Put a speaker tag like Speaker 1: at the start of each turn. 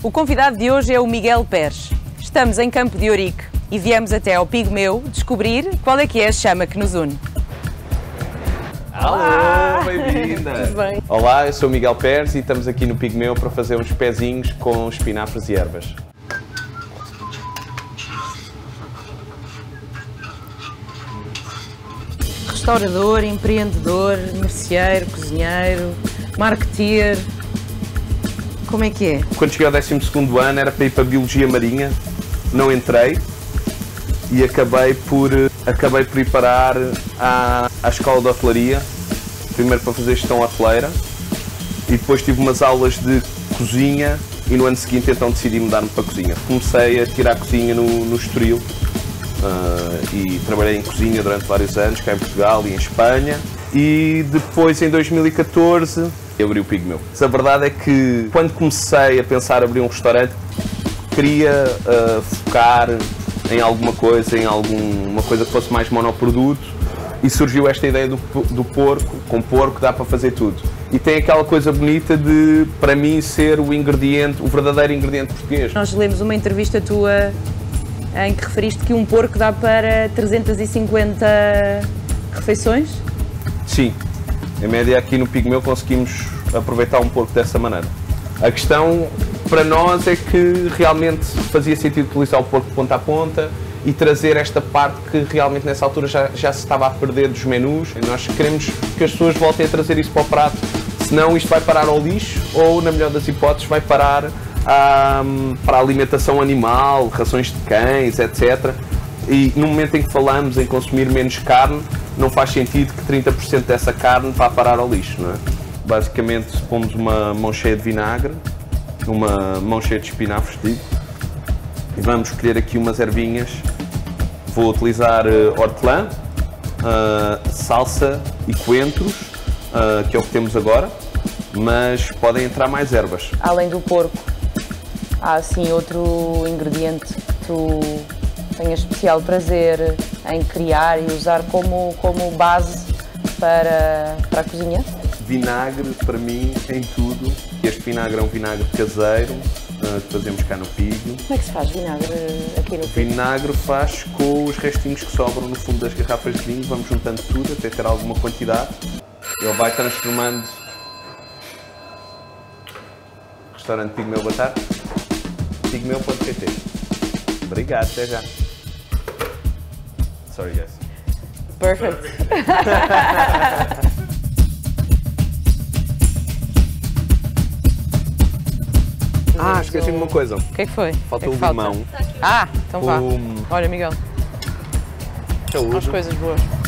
Speaker 1: O convidado de hoje é o Miguel Pérez. Estamos em Campo de Ourique e viemos até ao Pigmeu descobrir qual é que é a chama que nos une.
Speaker 2: Alô, bem-vinda!
Speaker 1: Tudo bem?
Speaker 2: Olá, eu sou o Miguel Pérez e estamos aqui no Pigmeu para fazer uns pezinhos com espinafres e ervas.
Speaker 1: Restaurador, empreendedor, merceeiro, cozinheiro, marketeer. Como é que é?
Speaker 2: Quando cheguei ao 12º ano era para ir para a Biologia Marinha, não entrei e acabei por ir parar à Escola de Hotelaria, primeiro para fazer gestão hoteleira e depois tive umas aulas de cozinha e no ano seguinte então decidi mudar-me para a cozinha. Comecei a tirar a cozinha no Estoril e trabalhei em cozinha durante vários anos, cá em Portugal e em Espanha e depois em 2014 abri o Pigmeu. A verdade é que quando comecei a pensar em abrir um restaurante queria focar em alguma coisa, em alguma coisa que fosse mais monoproduto e surgiu esta ideia do porco. Com porco dá para fazer tudo. E tem aquela coisa bonita de, para mim, ser o ingrediente, o verdadeiro ingrediente português.
Speaker 1: Nós lemos uma entrevista tua em que referiste que um porco dá para 350 refeições?
Speaker 2: Sim, em média aqui no Pigmeu conseguimos aproveitar um porco dessa maneira. A questão para nós é que realmente fazia sentido utilizar o porco de ponta a ponta e trazer esta parte que realmente nessa altura já se estava a perder dos menus. E nós queremos que as pessoas voltem a trazer isso para o prato, senão isto vai parar ao lixo ou, na melhor das hipóteses, vai parar para a alimentação animal, rações de cães, etc. E no momento em que falamos em consumir menos carne, não faz sentido que 30% dessa carne vá parar ao lixo, não é? Basicamente pomos uma mão cheia de vinagre, uma mão cheia de espinafres, digo, e vamos escolher aqui umas ervinhas. Vou utilizar hortelã, salsa e coentros, que é o que temos agora, mas podem entrar mais ervas.
Speaker 1: Além do porco, há assim outro ingrediente que tu tenhas especial prazer em criar e usar como base para a cozinha?
Speaker 2: Vinagre, para mim, em tudo. Este vinagre é um vinagre caseiro, que fazemos cá no Pigo.
Speaker 1: Como é que se faz vinagre aqui no Pigo?
Speaker 2: Vinagre faz com os restinhos que sobram no fundo das garrafas de vinho, vamos juntando tudo até ter alguma quantidade. Ele vai transformando. Restaurante Pigmeu, boa tarde. Pigmeu.pt. Obrigado, até já. Sorry, guys.
Speaker 1: Perfect.
Speaker 2: Esqueci de uma coisa.
Speaker 1: O que é que foi?
Speaker 2: Falta o
Speaker 1: falta?
Speaker 2: limão.
Speaker 1: Então vá. Olha, Miguel,
Speaker 2: Saúde.
Speaker 1: umas coisas boas.